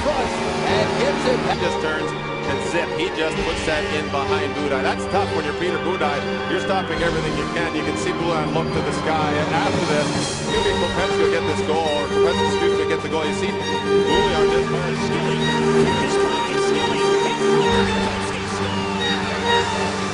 front and gets it. He just turns and zip. He just puts that in behind Budaj. That's tough when you're Peter Budaj. You're stopping everything you can. You can see Budaj look to the sky. And after this, maybe Kopetzko get this goal, or Kopetzko, excuse me, get the goal. You see Budaj just turns.